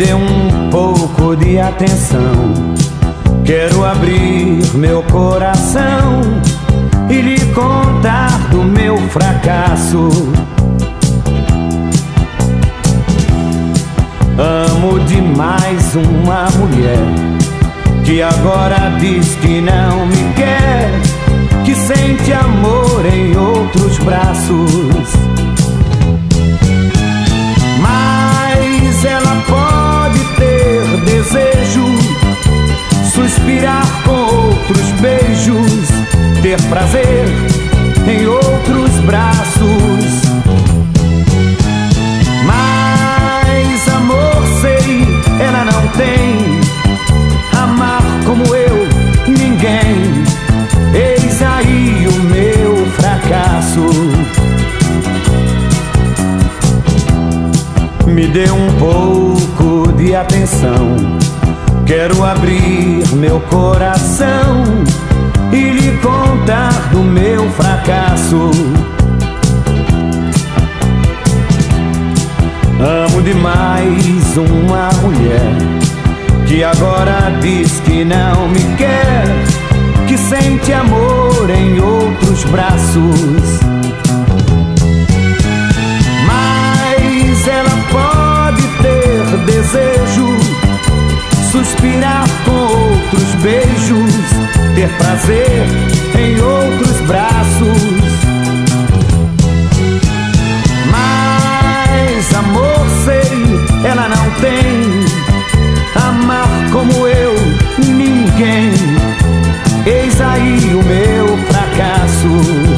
dê um pouco de atenção. Quero abrir meu coração e lhe contar do meu fracasso. Amo demais uma mulher que agora diz que não me quer, que sente amor em outros braços. Mas ela pode ter desejo, suspirar com outros beijos, ter prazer em outros braços. Mas amor, sei, ela não tem. Amar como eu, ninguém. Eis aí o meu fracasso. Me dê um pouco de atenção. Quero abrir meu coração e lhe contar do meu fracasso. Amo demais uma mulher que agora diz que não me quer, que sente amor em outros braços. Mas ela pode ter desejo, suspirar com outros beijos, ter prazer em outros braços. Mas amor, sei, ela não tem. Amar como eu, ninguém. Eis aí o meu fracasso.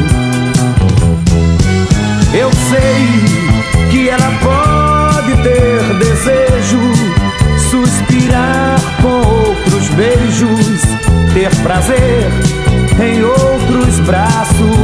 Eu sei que ela pode ter desejo, suspirar com outros beijos, ter prazer em outros braços.